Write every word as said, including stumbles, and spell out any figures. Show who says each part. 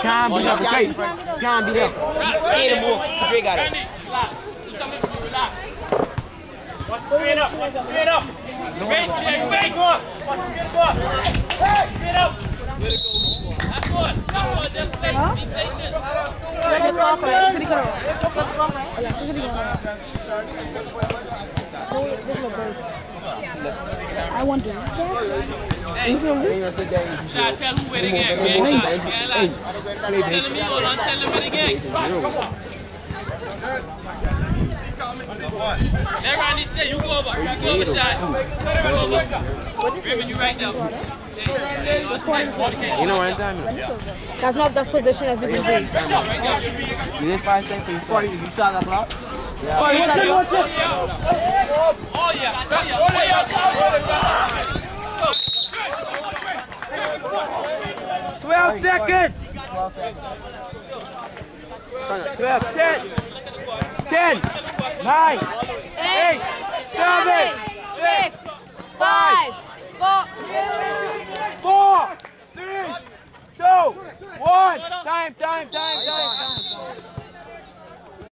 Speaker 1: can't be there. Right. Can't be there.
Speaker 2: Ain't a move. Trey got it.
Speaker 3: Relax. You come in for relax. Watch straight up. Watch straight up. Straight, straight, straight. Watch straight up. Straight up. That's good. That's good. Just stay. Be patient.
Speaker 4: I want to.
Speaker 3: Hey, try tell who win again. Gang lock. Gang lock. Tell them you hold on. Tell them win again. Let Ronnie stay. You go over. You go over, shot. Go over. Raymond, you right now.
Speaker 1: You know what I'm talking about?
Speaker 4: That's not that's position as you can see.
Speaker 1: You did five seconds for you.
Speaker 2: You saw that block?
Speaker 1: Yeah.
Speaker 3: Oh, yeah. Oh, yeah.
Speaker 1: twelve seconds. twelve, ten, ten, nine, eight, seven,
Speaker 4: six, five, four,
Speaker 1: four, three, two, one. Time, time, time, time, time.